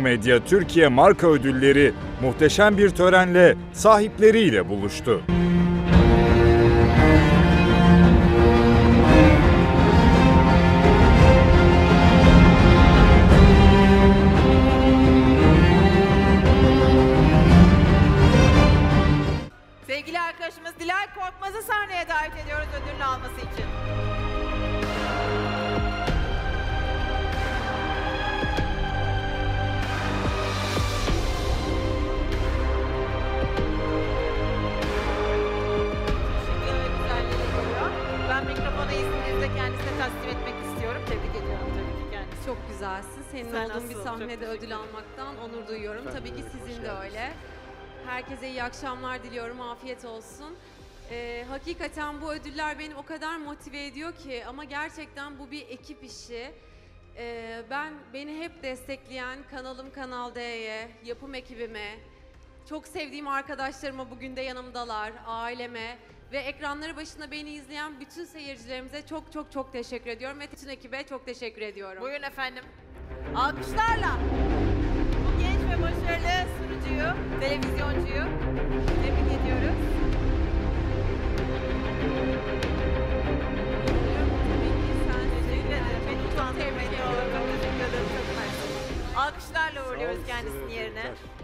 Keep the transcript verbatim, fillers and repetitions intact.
Medya Türkiye Marka Ödülleri muhteşem bir törenle sahipleriyle buluştu. Sevgili arkadaşımız Dilay Korkmaz'ı sahneye davet ediyoruz ödülünü alması için. Şıklığı ve güzelliğiyle geliyor. Ben mikrofonu izninizle kendisine takdim etmek istiyorum. Tebrik ediyorum tabii ki kendisini. Çok güzelsin. Senin Sen olduğun bir nasıl? Çok sahnede teşekkür ödül ederim. almaktan onur duyuyorum. Ben Tabii de ki öyle, sizin hoş de geldiniz. öyle. Herkese iyi akşamlar diliyorum. Afiyet olsun. Ee, hakikaten bu ödüller beni o kadar motive ediyor ki, ama gerçekten bu bir ekip işi. Ee, ben beni hep destekleyen kanalım Kanal D'ye, yapım ekibime, çok sevdiğim arkadaşlarıma, bugün de yanımdalar, aileme ve ekranları başında beni izleyen bütün seyircilerimize çok çok çok teşekkür ediyorum ve bütün ekibe çok teşekkür ediyorum. Buyurun efendim. Alkışlarla bu genç ve başarılı sunucuyu, televizyoncuyu tebrik ediyoruz. Tabii ki sen Teşekkür ederim. Beni Çok utandırmayın. tebrik Ne olur. ediyorum. Çok teşekkür ederim. Çok mersi. Alkışlarla uğurluyoruz Sağ olun, kendisini size de yerine. tebrikler.